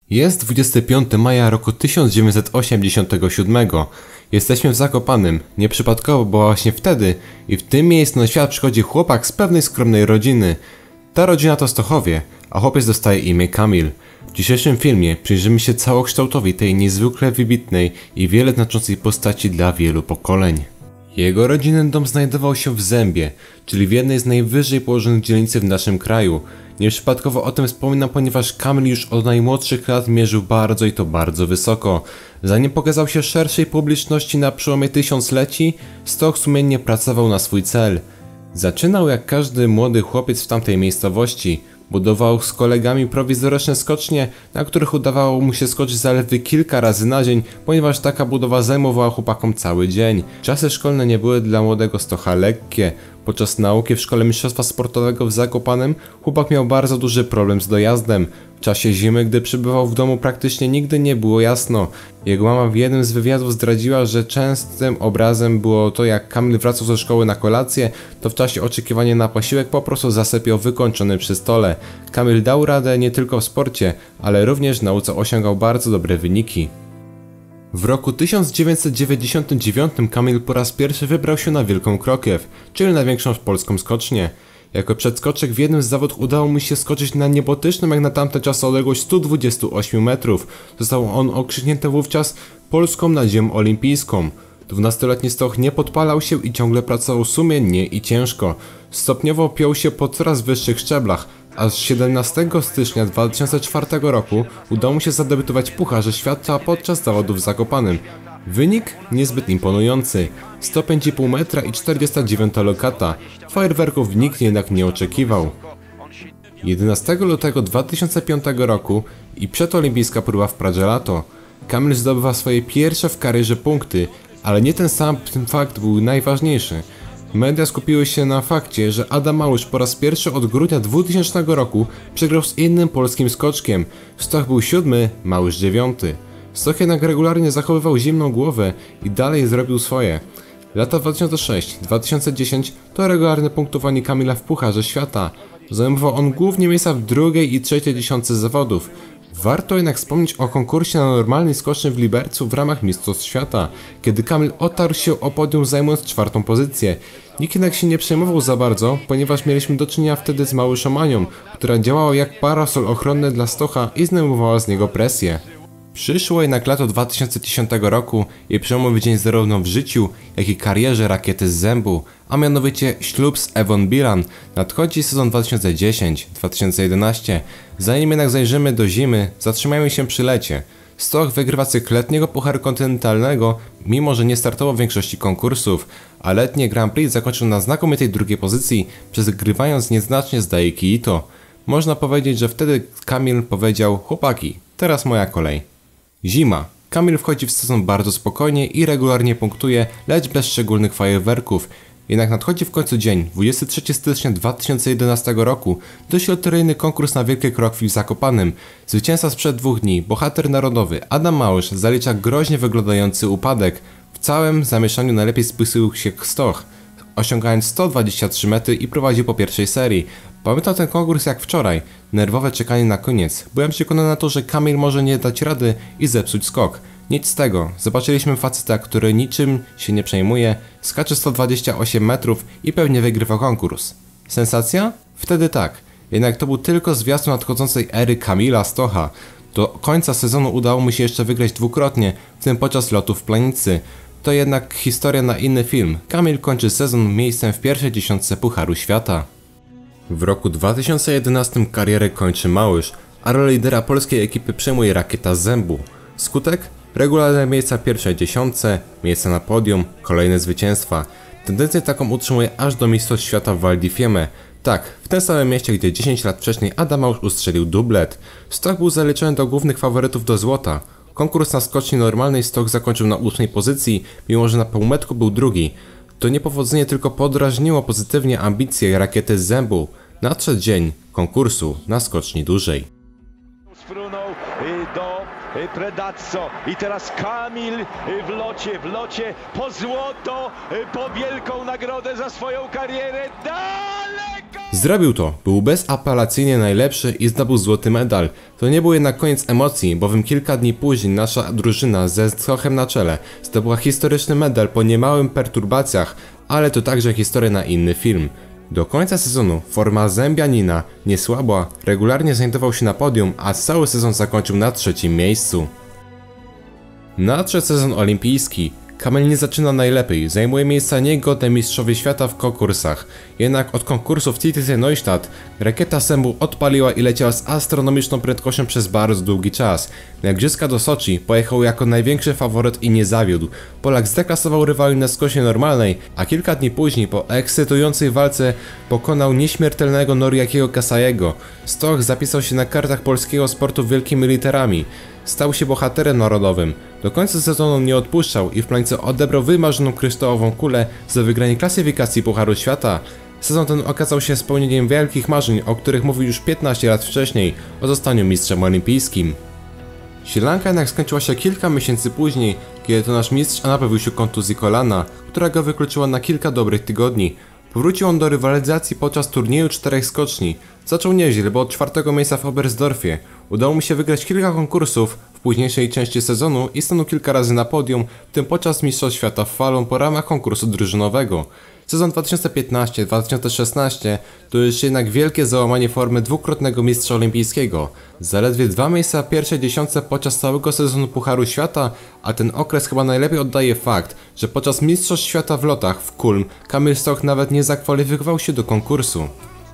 Jest 25 maja roku 1987. Jesteśmy w Zakopanem. Nieprzypadkowo, bo właśnie wtedy i w tym miejscu na świat przychodzi chłopak z pewnej skromnej rodziny. Ta rodzina to Stochowie, a chłopiec dostaje imię Kamil. W dzisiejszym filmie przyjrzymy się całokształtowi tej niezwykle wybitnej i wiele znaczącej postaci dla wielu pokoleń. Jego rodzinny dom znajdował się w Zębie, czyli w jednej z najwyżej położonych dzielnicy w naszym kraju. Nieprzypadkowo o tym wspominam, ponieważ Kamil już od najmłodszych lat mierzył bardzo i to bardzo wysoko. Zanim pokazał się szerszej publiczności na przełomie tysiącleci, Stoch sumiennie pracował na swój cel. Zaczynał jak każdy młody chłopiec w tamtej miejscowości. Budował z kolegami prowizoryczne skocznie, na których udawało mu się skoczyć zaledwie kilka razy na dzień, ponieważ taka budowa zajmowała chłopakom cały dzień. Czasy szkolne nie były dla młodego Stocha lekkie. Podczas nauki w szkole mistrzostwa sportowego w Zakopanem chłopak miał bardzo duży problem z dojazdem. W czasie zimy, gdy przybywał w domu, praktycznie nigdy nie było jasno. Jego mama w jednym z wywiadów zdradziła, że częstym obrazem było to, jak Kamil wracał ze szkoły na kolację, to w czasie oczekiwania na posiłek po prostu zasypiał wykończony przy stole. Kamil dał radę nie tylko w sporcie, ale również w nauce osiągał bardzo dobre wyniki. W roku 1999 Kamil po raz pierwszy wybrał się na Wielką Krokiew, czyli największą polską skocznię. Jako przedskoczek w jednym z zawodów udało mu się skoczyć na niebotyczną jak na tamte czasy odległość 128 metrów. Został on okrzyknięty wówczas Polską nadzieją olimpijską. 12-letni Stoch nie podpalał się i ciągle pracował sumiennie i ciężko. Stopniowo piął się po coraz wyższych szczeblach. Aż 17 stycznia 2004 roku udało mu się zadebiutować w Pucharze Świata podczas zawodów w Zakopanem. Wynik niezbyt imponujący, 105,5 metra i 49 lokata. Fajerwerków nikt jednak nie oczekiwał. 11 lutego 2005 roku i przedolimpijska próba w Pradze Lato. Kamil zdobywa swoje pierwsze w karierze punkty, ale nie ten sam fakt był najważniejszy. Media skupiły się na fakcie, że Adam Małysz po raz pierwszy od grudnia 2000 roku przegrał z innym polskim skoczkiem. Stoch był 7, Małysz 9. Stoch jednak regularnie zachowywał zimną głowę i dalej zrobił swoje. Lata 2006-2010 to regularne punktowanie Kamila w Pucharze Świata. Zajmował on głównie miejsca w drugiej i trzeciej dziesiątce zawodów. Warto jednak wspomnieć o konkursie na normalnej skoczni w Libercu w ramach Mistrzostw Świata, kiedy Kamil otarł się o podium, zajmując 4. pozycję. Nikt jednak się nie przejmował za bardzo, ponieważ mieliśmy do czynienia wtedy z Małyszomanią, która działała jak parasol ochronny dla Stocha i zdejmowała z niego presję. Przyszło jednak lato 2010 roku i przełomowy dzień zarówno w życiu, jak i karierze rakiety z Zębu, a mianowicie ślub z Ewą Bilan. Nadchodzi sezon 2010-2011. Zanim jednak zajrzymy do zimy, zatrzymajmy się przy lecie. Stoch wygrywa cykl letniego Pucharu Kontynentalnego, mimo że nie startował w większości konkursów, a letnie Grand Prix zakończył na znakomitej drugiej pozycji, przegrywając nieznacznie z Daiki Ito. Można powiedzieć, że wtedy Kamil powiedział: chłopaki, teraz moja kolej. Zima. Kamil wchodzi w sezon bardzo spokojnie i regularnie punktuje, lecz bez szczególnych fajerwerków. Jednak nadchodzi w końcu dzień, 23 stycznia 2011 roku, dość loteryjny konkurs na Wielkiej Krokwi w Zakopanem. Zwycięzca sprzed 2 dni, bohater narodowy Adam Małysz zalicza groźnie wyglądający upadek. W całym zamieszaniu najlepiej spisał się Stoch, osiągając 123 metry i prowadził po pierwszej serii. Pamiętam ten konkurs jak wczoraj, nerwowe czekanie na koniec. Byłem przekonany na to, że Kamil może nie dać rady i zepsuć skok. Nic z tego, zobaczyliśmy faceta, który niczym się nie przejmuje, skacze 128 metrów i pewnie wygrywa konkurs. Sensacja? Wtedy tak, jednak to był tylko zwiastun nadchodzącej ery Kamila Stocha. Do końca sezonu udało mu się jeszcze wygrać dwukrotnie, w tym podczas lotu w Planicy. To jednak historia na inny film. Kamil kończy sezon miejscem w pierwszej dziesiątce Pucharu Świata. W roku 2011 karierę kończy Małysz, a rolę lidera polskiej ekipy przejmuje rakieta z Zębu. Skutek? Regularne miejsca w pierwszej dziesiątce, miejsca na podium, kolejne zwycięstwa. Tendencję taką utrzymuje aż do Mistrzostw Świata w Val di Fiemme. Tak, w tym samym mieście, gdzie 10 lat wcześniej Adam Małysz ustrzelił dublet. Stoch był zaliczony do głównych faworytów do złota. Konkurs na skoczni normalnej Stoch zakończył na 8. pozycji, mimo że na półmetku był drugi. To niepowodzenie tylko podrażniło pozytywnie ambicje rakiety z Zębu. Nadszedł dzień konkursu na skoczni dużej. Sprunął do Predazzo i teraz Kamil w locie po złoto, po wielką nagrodę za swoją karierę. Daleko! Zrobił to, był bezapelacyjnie najlepszy i zdobył złoty medal. To nie był jednak koniec emocji, bowiem kilka dni później nasza drużyna ze Stochem na czele zdobyła historyczny medal po niemałym perturbacjach, ale to także historia na inny film. Do końca sezonu forma Zębianina nie słabła, regularnie znajdował się na podium, a cały sezon zakończył na 3. miejscu. Nadszedł sezon olimpijski. Kamil nie zaczyna najlepiej, zajmuje miejsca niegodne mistrzowie świata w konkursach. Jednak od konkursu w TTC Neustadt rakieta Sembu odpaliła i leciała z astronomiczną prędkością przez bardzo długi czas. Na igrzyska do Soczi pojechał jako największy faworyt i nie zawiódł. Polak zdeklasował rywali na skosie normalnej, a kilka dni później po ekscytującej walce pokonał nieśmiertelnego Noriakiego Kasajego. Stoch zapisał się na kartach polskiego sportu wielkimi literami. Stał się bohaterem narodowym. Do końca sezonu nie odpuszczał i w planicy odebrał wymarzoną kryształową kulę za wygranie klasyfikacji Pucharu Świata. Sezon ten okazał się spełnieniem wielkich marzeń, o których mówił już 15 lat wcześniej, o zostaniu mistrzem olimpijskim. Sielanka jednak skończyła się kilka miesięcy później, kiedy to nasz mistrz nabawił się kontuzji kolana, która go wykluczyła na kilka dobrych tygodni. Powrócił on do rywalizacji podczas turnieju 4 skoczni. Zaczął nieźle, bo od 4. miejsca w Oberstdorfie. Udało mu się wygrać kilka konkursów w późniejszej części sezonu i stanął kilka razy na podium, w tym podczas Mistrzostw Świata w falon po ramach konkursu drużynowego. Sezon 2015-2016 to już jednak wielkie załamanie formy dwukrotnego mistrza olimpijskiego. Zaledwie 2 miejsca w pierwszej dziesiątce podczas całego sezonu Pucharu Świata, a ten okres chyba najlepiej oddaje fakt, że podczas Mistrzostw Świata w lotach w Kulm Kamil Stoch nawet nie zakwalifikował się do konkursu.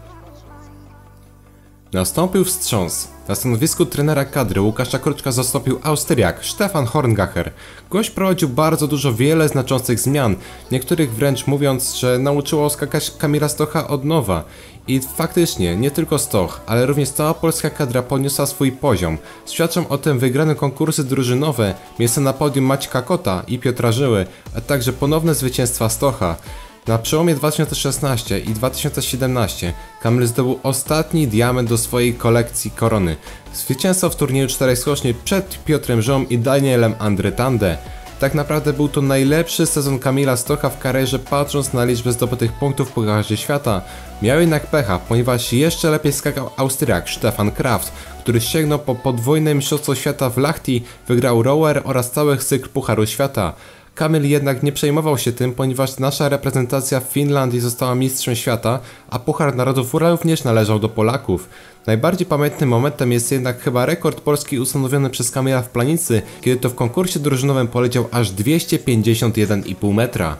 Nastąpił wstrząs. Na stanowisku trenera kadry Łukasza Kruczka zastąpił Austriak Stefan Horngacher. Gość prowadził bardzo dużo wiele znaczących zmian, niektórych wręcz mówiąc, że nauczyło skakać Kamila Stocha od nowa. I faktycznie, nie tylko Stoch, ale również cała polska kadra podniosła swój poziom. Świadczą o tym wygrane konkursy drużynowe, miejsca na podium Maćka Kota i Piotra Żyły, a także ponowne zwycięstwa Stocha. Na przełomie 2016 i 2017 Kamil zdobył ostatni diament do swojej kolekcji korony. Zwycięstwo w turnieju 4 skoczni przed Piotrem Żą i Danielem Andretande. Tak naprawdę był to najlepszy sezon Kamila Stocha w karierze, patrząc na liczbę zdobytych punktów w Pucharze Świata. Miał jednak pecha, ponieważ jeszcze lepiej skakał Austriak Stefan Kraft, który sięgnął po podwójne mistrzostwo świata w Lahti, wygrał rower oraz cały cykl Pucharu Świata. Kamil jednak nie przejmował się tym, ponieważ nasza reprezentacja w Finlandii została mistrzem świata, a Puchar Narodów również należał do Polaków. Najbardziej pamiętnym momentem jest jednak chyba rekord polski ustanowiony przez Kamila w Planicy, kiedy to w konkursie drużynowym poleciał aż 251,5 metra.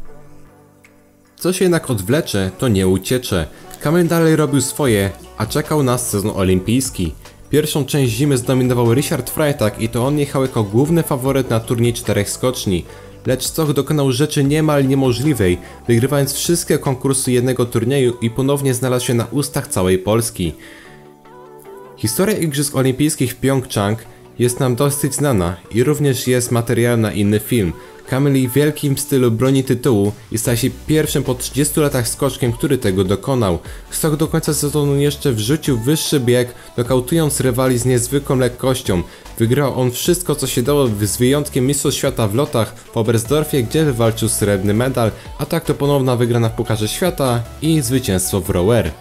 Co się jednak odwlecze, to nie uciecze. Kamil dalej robił swoje, a czekał nas sezon olimpijski. Pierwszą część zimy zdominował Richard Freitag i to on jechał jako główny faworyt na turniej 4 skoczni. Lecz Stoch dokonał rzeczy niemal niemożliwej, wygrywając wszystkie konkursy jednego turnieju i ponownie znalazł się na ustach całej Polski. Historia Igrzysk Olimpijskich w Pjongczang jest nam dosyć znana i również jest materiałem na inny film. Kamil w wielkim stylu broni tytułu i staje się pierwszym po 30 latach skoczkiem, który tego dokonał. Stoch do końca sezonu jeszcze wrzucił wyższy bieg, nokautując rywali z niezwykłą lekkością. Wygrał on wszystko, co się dało, z wyjątkiem Mistrzostw Świata w lotach w Oberstdorfie, gdzie wywalczył srebrny medal, a tak to ponowna wygrana w Pucharze Świata i zwycięstwo w rower.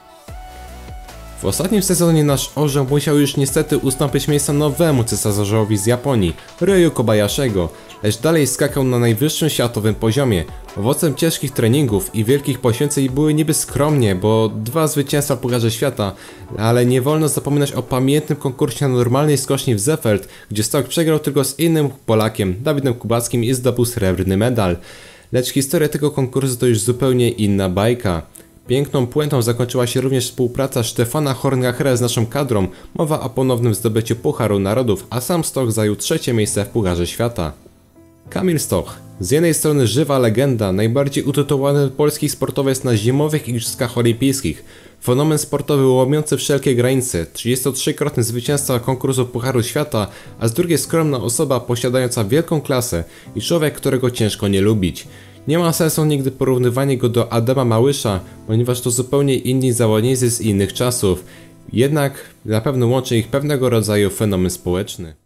W ostatnim sezonie nasz orzeł musiał już niestety ustąpić miejsca nowemu cesarzowi z Japonii, Ryu Kobayashiego, lecz dalej skakał na najwyższym światowym poziomie. Owocem ciężkich treningów i wielkich poświęceń były niby skromnie, bo 2 zwycięstwa w Pucharze Świata, ale nie wolno zapominać o pamiętnym konkursie na normalnej skoczni w Seefeld, gdzie Stoch przegrał tylko z innym Polakiem, Dawidem Kubackim, i zdobył srebrny medal. Lecz historia tego konkursu to już zupełnie inna bajka. Piękną puentą zakończyła się również współpraca Stefana Horngachera z naszą kadrą, mowa o ponownym zdobyciu Pucharu Narodów, a sam Stoch zajął 3. miejsce w Pucharze Świata. Kamil Stoch, z jednej strony żywa legenda, najbardziej utytułowany polski sportowiec na zimowych Igrzyskach Olimpijskich, fenomen sportowy łamiący wszelkie granice, 33-krotny zwycięzca konkursu Pucharu Świata, a z drugiej skromna osoba posiadająca wielką klasę i człowiek, którego ciężko nie lubić. Nie ma sensu nigdy porównywanie go do Adama Małysza, ponieważ to zupełnie inni zawodnicy z innych czasów. Jednak na pewno łączy ich pewnego rodzaju fenomen społeczny.